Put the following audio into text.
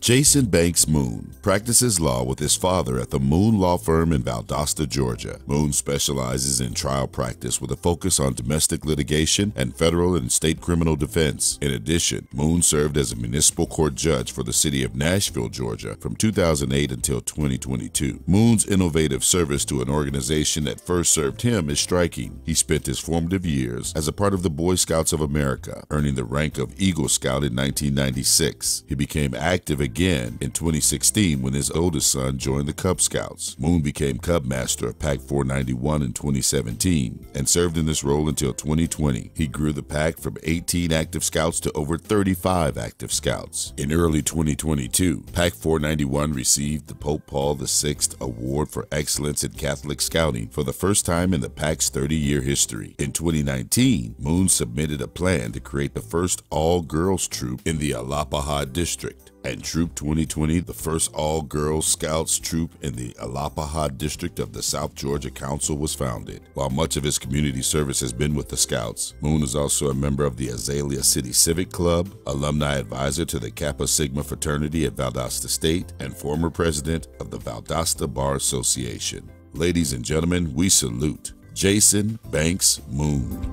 Jason Banks Moon practices law with his father at the Moon Law Firm in Valdosta, Georgia. Moon specializes in trial practice with a focus on domestic litigation and federal and state criminal defense. In addition, Moon served as a municipal court judge for the city of Nashville, Georgia from 2008 until 2022. Moon's innovative service to an organization that first served him is striking. He spent his formative years as a part of the Boy Scouts of America, earning the rank of Eagle Scout in 1996. He became active again in 2016 when his oldest son joined the Cub Scouts. Moon became Cub Master of Pack 491 in 2017 and served in this role until 2020. He grew the pack from 18 active scouts to over 35 active scouts. In early 2022, Pack 491 received the Pope Paul VI Award for Excellence in Catholic Scouting for the first time in the pack's 30-year history. In 2019, Moon submitted a plan to create the first all-girls troop in the Alapaha district, and Troop 2020, the first all-girls Scouts troop in the Alapaha district of the South Georgia Council, was founded. While much of his community service has been with the Scouts, Moon is also a member of the Azalea City Civic Club, alumni advisor to the Kappa Sigma fraternity at Valdosta State, and former president of the Valdosta Bar Association. Ladies and gentlemen, we salute Jason Banks Moon.